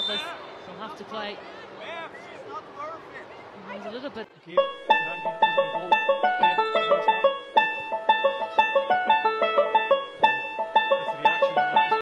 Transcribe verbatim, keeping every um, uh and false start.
McCabe.this will have to play. He's a little bit...